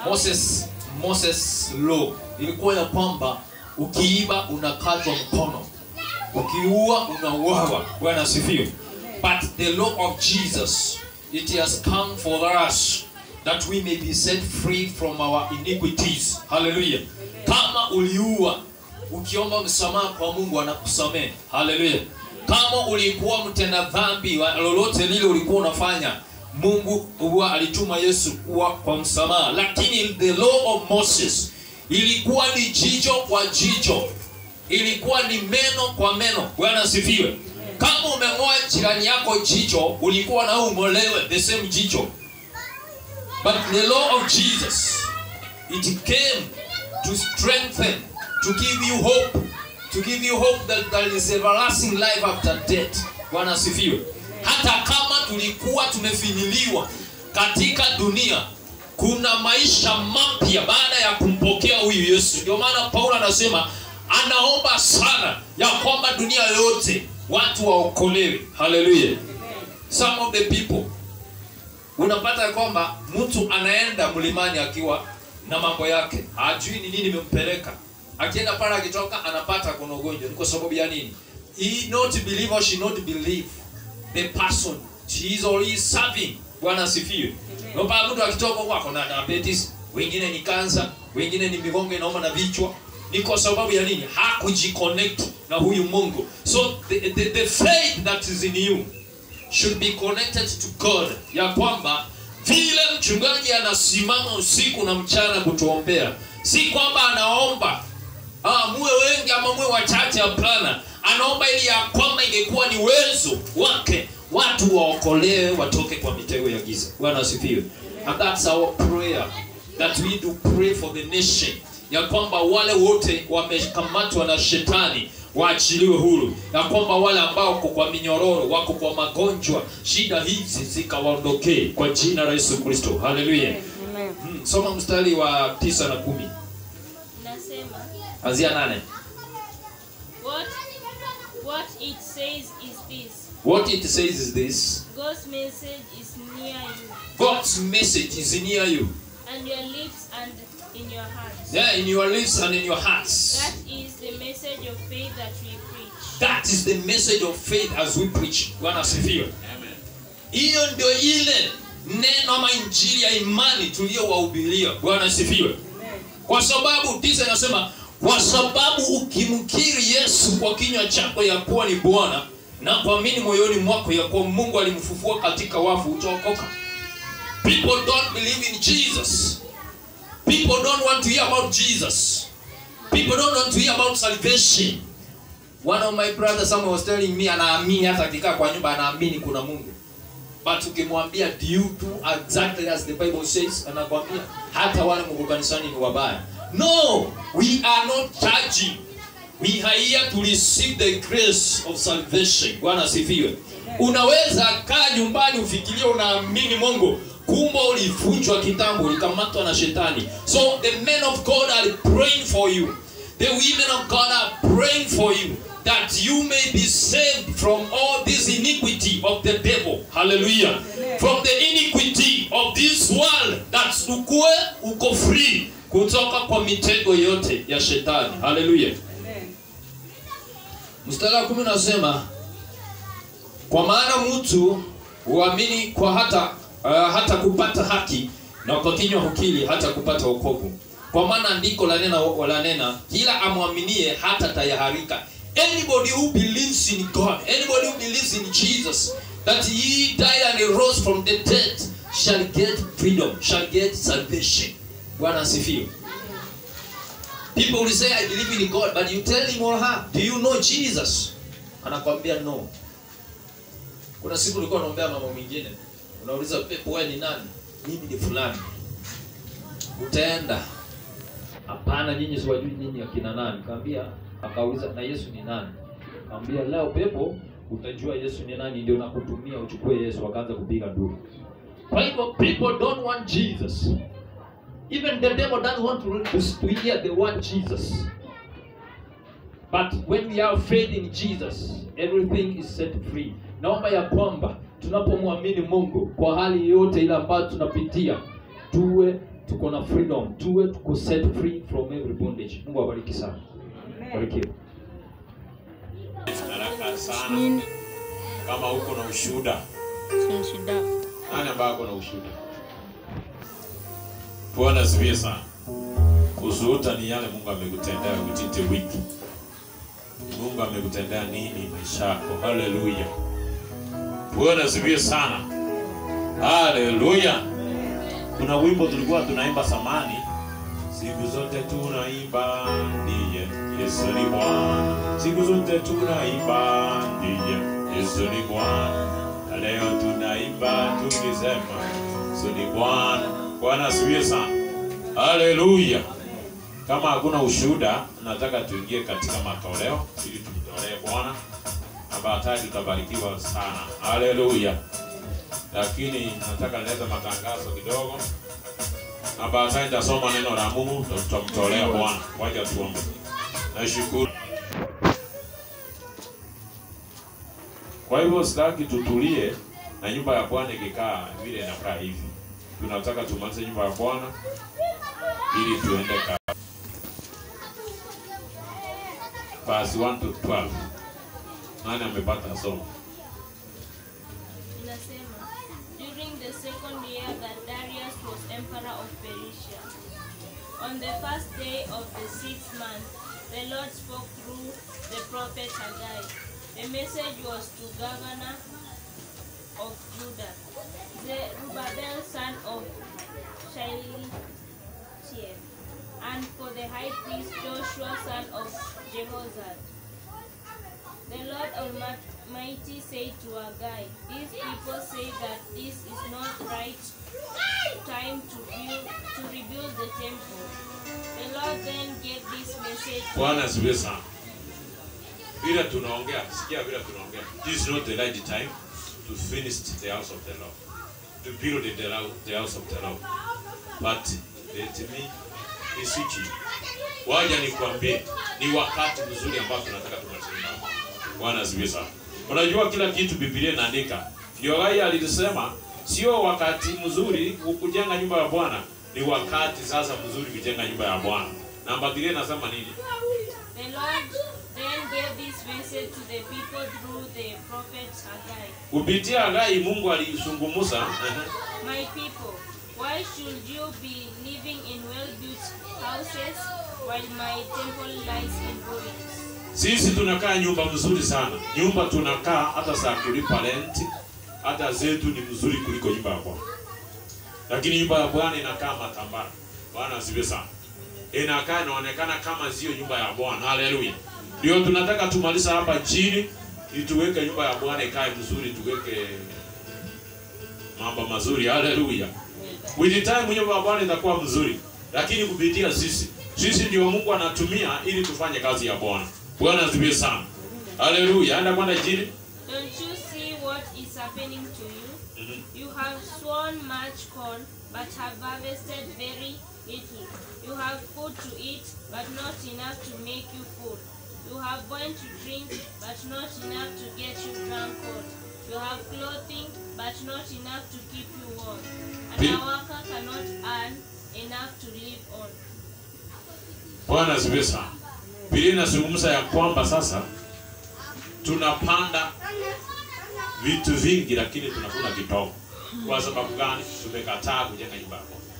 Moses law ilikuwa ya kwamba ukiiba unakatwa mkono, ukiua unauawa. Bwana asifiwe. But the law of Jesus, it has come for us that we may be set free from our iniquities. Hallelujah. Kama uliua, ukiomba msamaha kwa Mungu anakusamehe. Hallelujah. Kama ulikuwa mtenda dhambi lolote lile ulikuwa unafanya, Mungu huwa alituma Yesu kwa msamaha. Lakini the law of Moses ilikuwa ni jicho kwa jicho, ilikuwa ni meno kwa meno. Bwana asifiwe. Kama umeng'oa jirani yako jicho, ulikuwa na ung'olewe the same jicho. But the law of Jesus, it came to strengthen, to give you hope that there is everlasting life after death. Bwana asifiwe. Hata kama tulikuwa tumefiniliwa katika dunia, kuna maisha mapya baada ya kumpokea huyu Yesu. Ndio maana Paulo anasema anaomba sana ya kwamba dunia yote watu waokolewe. Hallelujah. Some of the people unapata kwamba mtu anaenda mlimani akiwa na mambo yake, hajui ni nini imempeleka. Akienda pale akitoka anapata kuna ugonjwa. Ni kwa sababu ya nini? He not believe or she not believe the person she is already serving. Bwana asifiwe. Na baada mtu akitoka kwako na diabetes, wengine ni cancer, wengine ni migongo inauma na vichwa. Ni kwa sababu ya nini? Hakujiconnect na huyu Mungu. So the faith that is in you should be connected to God. Ya kwamba vile mchungaji anasimama usiku na mchana kutuombea, si kwamba anaomba muwe wengi ama muwe wachache, hapana. Anaomba ili ya kwamba ingekuwa ni uwezo wake watu waokolewe, watoke kwa mitego ya giza. Bwana asifiwe. And that's our prayer, that we do pray for the nation. Ya kwamba wale wote wamekamatwa na shetani waachiliwe huru. Ya kwamba wale ambao wako kwa minyororo, wako kwa magonjwa, shida hizi zikawaondokee kwa jina la Yesu Kristo. Hallelujah. Soma mstari wa 9 na 10. Nasema anzia 8. What it says is this. What it says is this. God's message is near you. God's message is near you. And your lips and in your hearts. Yeah, in your lips and in your hearts. That is the message of faith that we preach. That is the message of faith as we preach. Bwana asifiwe. Amen. Hiyo ndio ile neno ama injili ya imani tuliyowahubiria. Bwana asifiwe. Kwa sababu tisa inasema, kwa sababu ukimkiri Yesu kwa kinywa chako ya kuwa ni Bwana na kuamini moyoni mwako ya kuwa Mungu alimfufua katika wafu, utaokoka. People don't believe in Jesus. People don't want to hear about Jesus. People don't want to hear about salvation. One of my brothers, someone was telling me, anaamini hata akikaa kwa nyumba anaamini kuna Mungu. But ukimwambia do you do exactly as the Bible says, anakuambia hata wale Mungu kanisani ni wabaya. No, we are not judging. We are here to receive the grace of salvation. Bwana asifiwe. Unaweza kaa nyumbani ufikirie unaamini Mungu, kumbe ulivunjwa kitambo, ulikamatwa na shetani. So the men of God are praying for you. The women of God are praying for you, that you may be saved from all this iniquity of the devil. Hallelujah. Amen. From the iniquity of this world, that uko free kutoka kwa mitego yote ya shetani. Hallelujah. Amen. Mstari wa 10 unasema, kwa maana mtu huamini kwa hata kupata haki, na kwa kinywa hukiri hata kupata wokovu. Kwa maana andiko la nena kila amwaminie hata tayaharika. Anybody who believes in God, anybody who believes in Jesus, that he died and he rose from the dead, shall get freedom, shall get salvation. Bwana asifiwe. People will say, I believe in God, but you tell him or her, do you know Jesus? Anakwambia no. Kuna siku nilikuwa naombea mama mwingine, unauliza pepo wewe ni nani? Mimi ni fulani. Utaenda, hapana nyinyi siwajui nyinyi akina nani. Kaambia, akauliza na Yesu ni nani? Kaambia leo pepo utajua Yesu ni nani, ndio nakutumia uchukue Yesu. Akaanza kupiga nduru. Kwa hivyo people don't want Jesus. Even the devil doesn't want to hear the word Jesus. But when we have faith in Jesus, everything is set free. Naomba ya kwamba tunapomwamini Mungu kwa hali yote ile ambayo tunapitia, tuwe tuko na freedom, tuwe tuko set free from every bondage. Mungu awabariki sana. Barikiwe. Haraka sana. Kama uko na ushuhuda. Ushuhuda. Nani ambaye uko na ushuhuda? Bwana asifiwe sana. Ushuhuda ni yale Mungu amekutendea utite wiki. Mungu amekutendea nini maisha yako? Haleluya. Bwana asifiwe sana. Haleluya. Kuna wimbo tulikuwa tunaimba zamani. Siku zote tunaimba ndiye Yesu ni Bwana. Siku zote tunaimba ndiye Yesu ni Bwana. Na leo tunaimba tukisema Yesu ni Bwana. Bwana asifiwe sana. Haleluya. Kama hakuna ushuhuda, nataka tuingie katika matoleo ili tumtolee Bwana. Na baadaye tutabarikiwa sana. Haleluya. Lakini nataka nilete matangazo kidogo. Na baadaye nitasoma neno la Mungu, tutamtolea Bwana. Wacha tuombe. Nashukuru. Kwa hivyo sitaki tutulie na nyumba ya Bwana ikikaa vile inakaa hivi. Tunataka tumalize nyumba ya Bwana ili tuende verse 1 to 12. Nani amepata somo? Inasema, during the second year that Darius was emperor of Persia, on the first day of the 6th month, the Lord spoke through the prophet Haggai. The message was to governor of Judah, Zerubbabel son of Shealtiel, and for the high priest Joshua son of Jehoshaphat. The Lord Almighty said to Haggai, these people say that this is not right time to rebuild the temple. The Lord then gave this message. Bwana asifiwe sana. Bila tunaongea, sikia bila tunaongea. This is not the right time to finish the house of the Lord. To build the house of the Lord. But let me switch. Waja nikwambie, ni wakati mzuri ambao tunataka tumalize. Bwana asifiwe sana. Unajua kila kitu Biblia inaandika. Ndio Haggai alisema sio wakati mzuri kujenga nyumba ya Bwana, ni wakati sasa mzuri kujenga nyumba ya Bwana. Namba 3 nasema nini? The Lord then gave this message to the people through the prophet Haggai. Kupitia Haggai Mungu alizungumza. My people, why should you be living in well-built houses while my temple lies in ruins? Sisi tunakaa nyumba mzuri sana. Nyumba tunakaa hata saa kulipa rent, hata zetu ni mzuri kuliko nyumba ya Bwana. Lakini nyumba ya Bwana inakaa matambara. Bwana asifiwe sana. Inakaa inaonekana kama sio nyumba ya Bwana. Haleluya. Ndio tunataka tumaliza hapa chini ili tuweke nyumba ya Bwana ikae mzuri, tuweke mambo mazuri. Haleluya. With time nyumba ya Bwana itakuwa mzuri. Lakini kupitia sisi ndio Mungu anatumia ili tufanye kazi ya Bwana. Bwana asifiwe sana. Haleluya. Enda kwenda chini. Don't you see what is happening to you? You have sown much corn, but have harvested very little. You have food to eat, but not enough to make you full. You have wine to drink, but not enough to get you drunk on. You have clothing, but not enough to keep you warm. And a worker cannot earn enough to live on. Bwana asifiwe sana. Biblia inazungumza ya kwamba sasa tunapanda vitu vingi lakini tunakula kidogo. Kwa sababu gani? Tumekataa kujenga nyumba ya Bwana.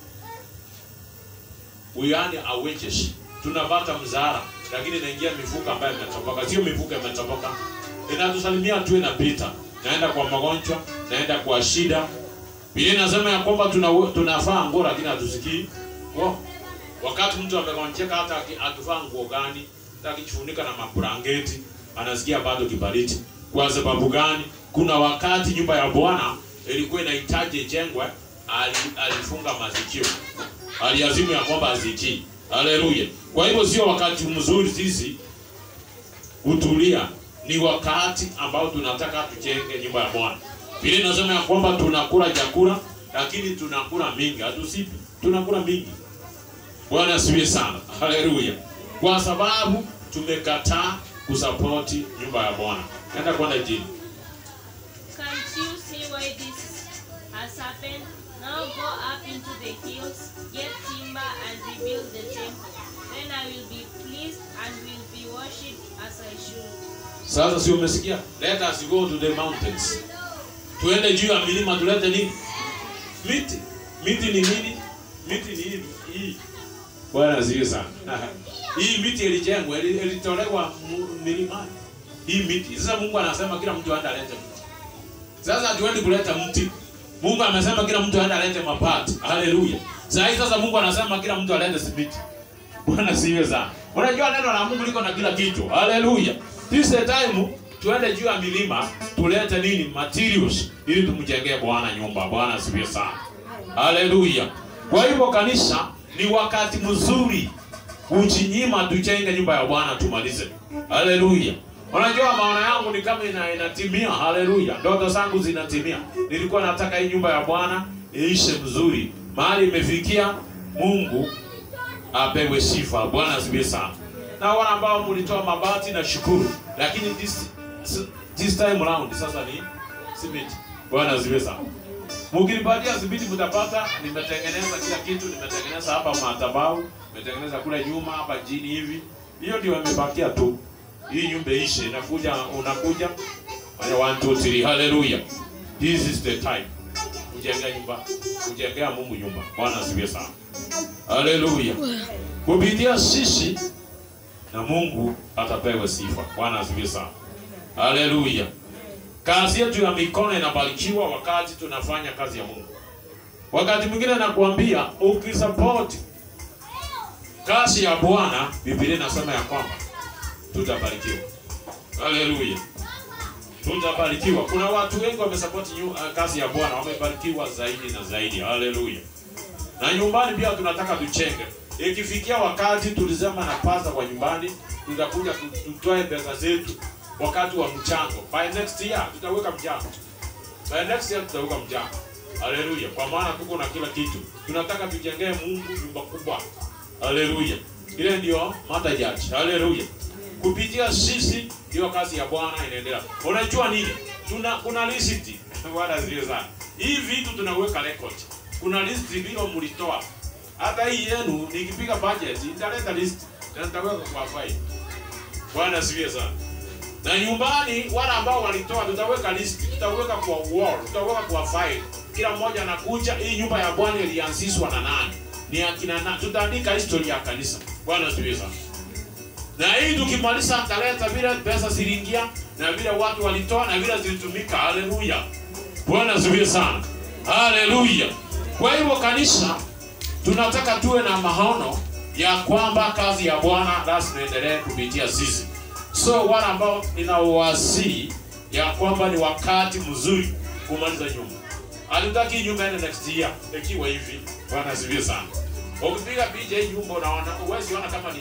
We are our wages. Tunapata mzara lakini inaingia mifuko ambayo imetoboka. Sio mifuko imetoboka. Inatusalimia tu inapita. Naenda kwa magonjwa, naenda kwa shida. Biblia inasema ya kwamba tunafaa nguo lakini hatusikii. Wakati mtu amegonjeka hata atuvaa nguo gani, atakichunika na mablanketi, anasikia bado kibaridi. Kwa sababu gani? Kuna wakati nyumba ya Bwana ilikuwa inahitaji jengwe, alifunga masikio. Aliazimu ya kwamba asikii. Haleluya. Kwa hivyo sio wakati mzuri sisi kutulia, ni wakati ambao tunataka tujenge nyumba ya Bwana. Biblia inasema ya kwamba tunakula chakula lakini tunakula mingi, hatusipi. Tunakula mingi. Bwana asifiwe sana. Haleluya. Kwa sababu tumekataa kusapoti nyumba ya Bwana. Nenda kwenda chini. Can't you see why this has happened? Now Now go up into the hills, get timber and rebuild the temple. Then I will be pleased and will be worshipped as I should. Sasa si umesikia? Let us go to the mountains. Tuende juu ya milima tulete nini? Miti. Miti ni nini? Miti ni hii. Bwana asifiwe sana. Hii miti ilijengwa, ilitolewa milimani. Hii miti. Sasa Mungu anasema kila mtu aende alete mti. Sasa hatuendi kuleta mti. Mungu amesema kila mtu aende alete mapati. Haleluya. Sasa Mungu anasema kila mtu alete simiti. Bwana asifiwe sana. Unajua neno la Mungu liko na kila kitu. Haleluya. This time tuende juu ya milima tulete nini? Materials ili tumjengee Bwana nyumba. Bwana asifiwe sana. Haleluya. Kwa hivyo kanisa, ni wakati mzuri kujinyima tujenge nyumba ya Bwana tumalize. Haleluya. Unajua maana yangu ni kama inatimia. Haleluya. Ndoto zangu zinatimia. Nilikuwa nataka hii nyumba ya Bwana iishe mzuri. Mahali imefikia, Mungu apewe sifa. Bwana asifiwe sana. Na wale ambao mlitoa mabati na shukuru. Lakini this time round sasa ni simiti. Bwana asifiwe sana. Mkinipatia simiti mtapata, nimetengeneza kila kitu, nimetengeneza hapa madhabahu, nimetengeneza kule nyuma hapa chini hivi. Hiyo ndio imebakia tu. Hii nyumba ishe, unakuja 1 2 3. Hallelujah. This is the time. Kujenga nyumba, kujengea Mungu nyumba. Bwana asifiwe sana. Hallelujah. Kupitia sisi na Mungu atapewa sifa. Bwana asifiwe sana. Hallelujah. Kazi yetu ya mikono inabarikiwa wakati tunafanya kazi ya Mungu. Wakati mwingine nakuambia ukisupport kazi ya Bwana, Biblia inasema ya kwamba tutabarikiwa. Haleluya. Tutabarikiwa. Kuna watu wengi wamesupport kazi ya Bwana, wamebarikiwa zaidi na zaidi. Haleluya. Na nyumbani pia tunataka tuchenge. Ikifikia wakati tulisema na pasta kwa nyumbani, tutakuja tutoe pesa zetu wakati wa mchango. By next year tutaweka mchango. By next year tutaweka mchango. Haleluya. Kwa maana tuko na kila kitu. Tunataka tujengee Mungu nyumba kubwa. Haleluya. Ile ndio mata judge. Haleluya. Kupitia sisi ndio kazi ya Bwana inaendelea. Unajua nini? Kuna list. Bwana zile sana. Hii vitu tunaweka record. Kuna list bila mlitoa. Hata hii yenu nikipiga budget nitaleta list na nitaweka kwa file. Bwana zile sana. Na nyumbani wale ambao walitoa tutaweka list, tutaweka kwa wall, tutaweka kwa file. Kila mmoja anakuja, hii nyumba ya Bwana ilianzishwa na nani? Ni akina nani? Tutaandika historia ya kanisa. Bwana asifiwe sana. Na hii tukimaliza tutaleta vile pesa ziliingia na vile watu walitoa na vile zilitumika. Haleluya. Bwana asifiwe sana. Haleluya. Kwa hivyo kanisa tunataka tuwe na maono ya kwamba kazi ya Bwana lazima iendelee kupitia sisi. So wale ambao ninawasihi ya kwamba ni wakati mzuri kumaliza nyumba. Hatutaki nyumba ende next year ikiwa hivi. Bwana asifiwe sana. Ukipiga picha hii nyumba unaona uwezi ona kama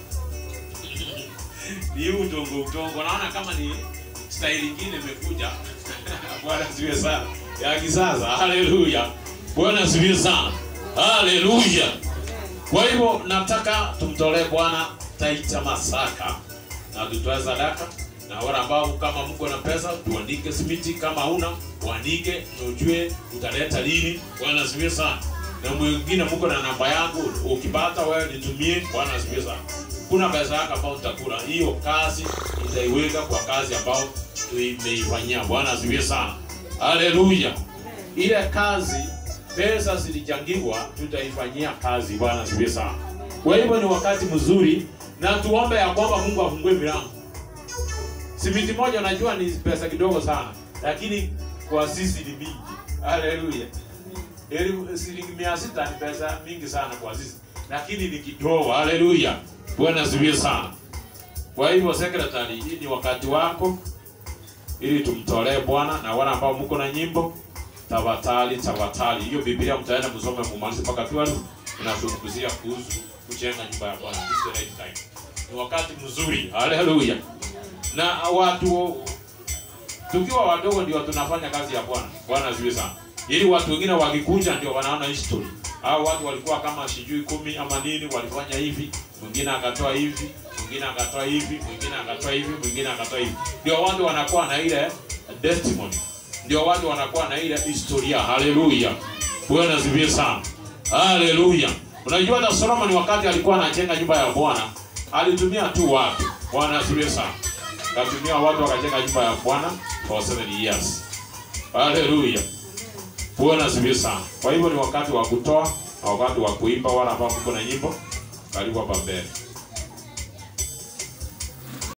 ni udongo naona kama ni style nyingine imekuja. Bwana asifiwe sana. Ya kisasa. Haleluya. Bwana asifiwe sana. Haleluya. Kwa hivyo nataka tumtolee Bwana Taita Masaka na tutoe sadaka. Na wale ambao kama mko na pesa tuandike simiti, kama huna uandike ujue utaleta lini. Bwana asifiwe sana. Na mwingine mko na namba yangu, ukipata wewe nitumie. Bwana asifiwe sana. Kuna pesa yako ambayo utakula, hiyo kazi itaiweka kwa kazi ambayo tumeifanyia. Bwana asifiwe sana. Haleluya. Ile kazi pesa zilichangiwa tutaifanyia kazi. Bwana asifiwe sana. Kwa hivyo ni wakati mzuri na tuombe ya kwamba Mungu afungue milango. Simiti moja najua ni pesa kidogo sana, lakini kwa sisi ni mingi. Haleluya. Shilingi 600 ni pesa mingi sana kwa sisi, lakini ni kidogo. Haleluya. Bwana asifiwe sana. Kwa hivyo secretary, hii ni wakati wako ili tumtolee Bwana. Na wale ambao mko na nyimbo, tafadhali hiyo Biblia mtaenda msome kumaliza mpaka 12 inazungumzia kuhusu kujenga nyumba ya Bwana. This is the right time. Ni wakati mzuri. Haleluya. Na watu tukiwa wadogo ndio tunafanya kazi ya Bwana. Bwana asifiwe sana. Ili watu wengine wakikuja ndio wanaona history. Hao watu walikuwa kama sijui 10 ama nini, walifanya hivi, mwingine akatoa hivi, mwingine akatoa hivi, mwingine akatoa hivi, mwingine akatoa hivi. Ndio watu wanakuwa na ile testimony. Ndio watu wanakuwa na ile historia. Haleluya. Bwana asifiwe sana. Haleluya. Unajua hata Solomon wakati alikuwa anajenga nyumba ya Bwana, alitumia tu watu. Bwana asifiwe sana. Akatumia watu wakajenga nyumba ya Bwana for 7 years. Haleluya. Bwana asifiwe sana. Kwa hivyo ni wakati wa kutoa, wakati wa kuimba, wala hapa kuna nyimbo. Karibu hapa mbele.